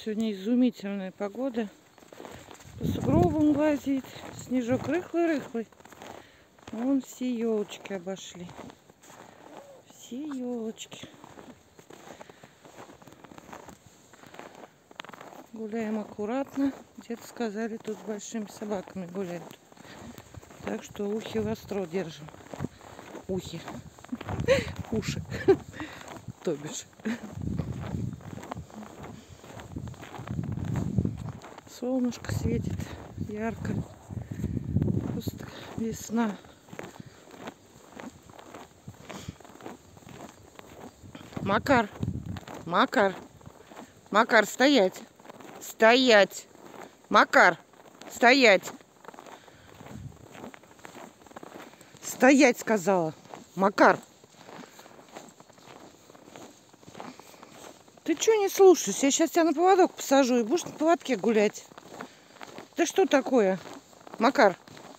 Сегодня изумительная погода. По сугробам лазит. Снежок рыхлый-рыхлый. Вон все елочки обошли. Все елочки. Гуляем аккуратно. Где-то сказали, тут с большими собаками гуляют. Так что ухи востро держим. Ухи. Уши. То бишь. Солнышко светит ярко. Просто весна. Макар. Макар. Макар, стоять. Стоять. Макар, стоять. Стоять, сказала. Макар. Ты что не слушаешься? Я сейчас тебя на поводок посажу и будешь на поводке гулять. Да что такое? Макар.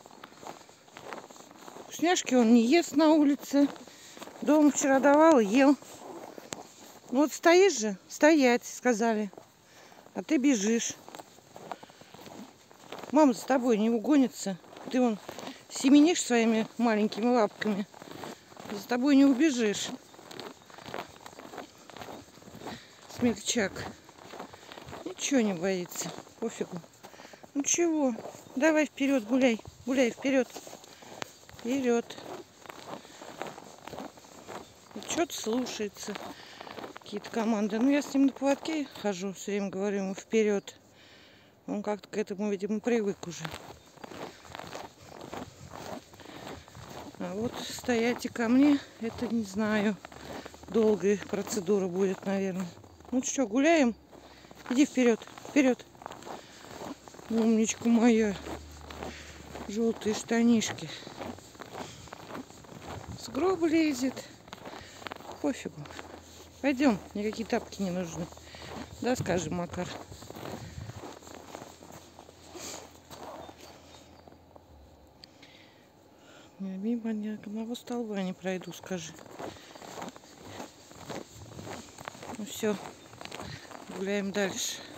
Вкусняшки он не ест на улице. Дома вчера давал и ел. Ну вот стоишь же? Стоять, сказали. А ты бежишь. Мама за тобой не угонится. Ты вон семенишь своими маленькими лапками. За тобой не убежишь. Смельчак. Ничего не боится. Пофигу. Ну чего? Давай вперед, гуляй. Гуляй вперед. Вперед. Что-то слушается. Какие-то команды. Ну, я с ним на поводке хожу. Все время говорю ему вперед. Он как-то к этому, видимо, привык уже. А вот стоять и ко мне, это не знаю. Долгая процедура будет, наверное. Ну что, гуляем? Иди вперед, вперед. Умничка моя. Желтые штанишки. С гроба лезет. Пофигу. Пойдем, никакие тапки не нужны. Да, скажи, Макар. Мимо ни одного столба не пройду, скажи. Ну все, гуляем дальше.